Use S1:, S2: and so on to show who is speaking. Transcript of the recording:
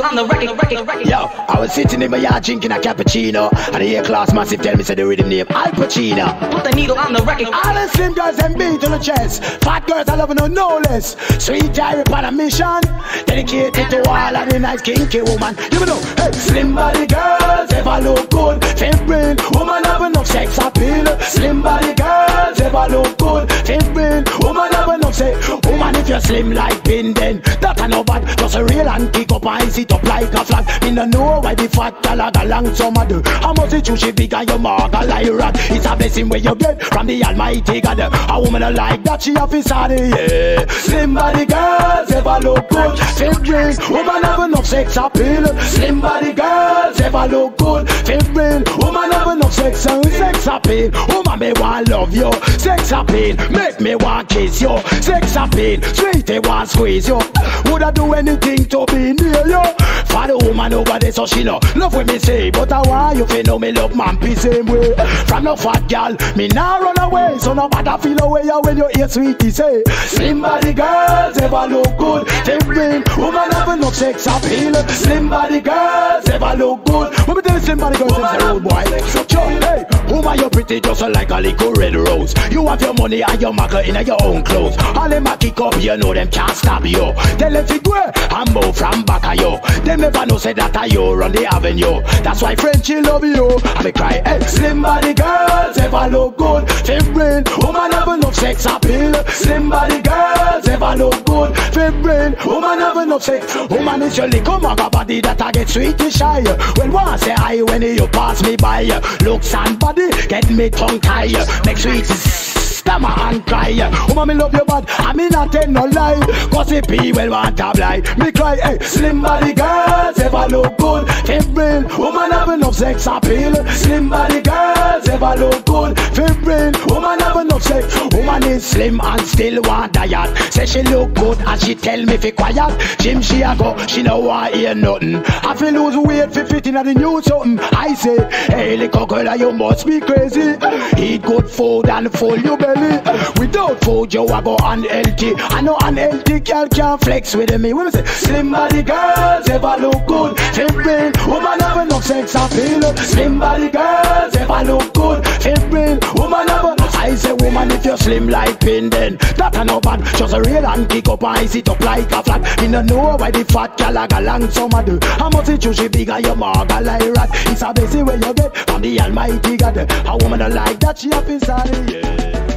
S1: on the record.
S2: Yo, I was sitting in my yard drinking a cappuccino, and the A-class massive tell me say the rhythm name Al Pacino.
S1: Put the needle on the record.
S2: All the slim girls and beat to the chest. Fat girls I love no less. Sweet Irie on a mission, dedicated to all of the nice kinky woman. You know, hey, slim body girls ever look good. Fibrin, woman have enough sex appeal. Slim body girls ever look good. Fibrin, woman have enough sex. Woman if you're slim like pin then that a no bad. Just a real and kick up and sit up like a flag. Me no know why the fat gal a long summer do. How much it you she big and you mark a like rat. It's a blessing where you get from the Almighty God. A woman a like that she have his body, yeah. Slim body girls ever look good. Fibrin, woman have enough sex appeal. Slim body girls ever look good. Fibrin, woman have enough sex and sex appeal. Woman me want love you, sex appeal. Make me want kiss you, sex appeal. Sweetie want squeeze you. Would I do anything to be near you? For the woman over there so she know love what me say. But I want you to know me love man be same way. From no fat gal, me nah run away. So nobody feel away when you hear sweetie say slim body girls ever look good. Fibrin, woman have enough sex appeal. Slim body girls ever look good. When me tell you slim body girls is a road boy. Hey, woman you pretty just like a little red rose. You have your money and your marker in your own clothes. All them a kick up you know them can't stop you. Tell them to go and move from back of you. Them never know say that I you run the avenue. That's why Frenchy love you. And me cry, hey, slim body girls ever look good. Fibrin, woman have enough sex appeal. Slim body girls ever look good. Fibrin, woman have enough sex. Woman is your little mugger body that I get sweetie shy. Well, one say I when you pass me by. Looks and body get me tongue tie. Make sweetie stammer and cry. Woman me love you bad, I mean not tell no lie. Cause if he well want to lie. Me cry, hey, slim body girls ever look good. Fibrin, woman have enough sex appeal. Slim body girls ever look good. Fibrin, woman have enough sex. Woman is slim and still want diet. Say she look good and she tell me fi quiet. Gym she a go, she no want hear nothing. I feel lose weight fi fit in a the new something. I say, hey little girl you must be crazy. Eat good food and full your belly. Without food you a go unhealthy. I know unhealthy girl can't flex with me. When me say slim body girls ever look good. Fibrin, woman have enough sex appeal. Slim body girls ever look good. Fibrin, woman have enough. I say woman if you're slim like pin then that a no bad. Just a real and kick up and sit up like a flat. Me no know why the fat gal a long summer do. How much it you she big and you mark a like rat. It's a blessing when you get from the Almighty God. A woman a like that she have inside, yeah.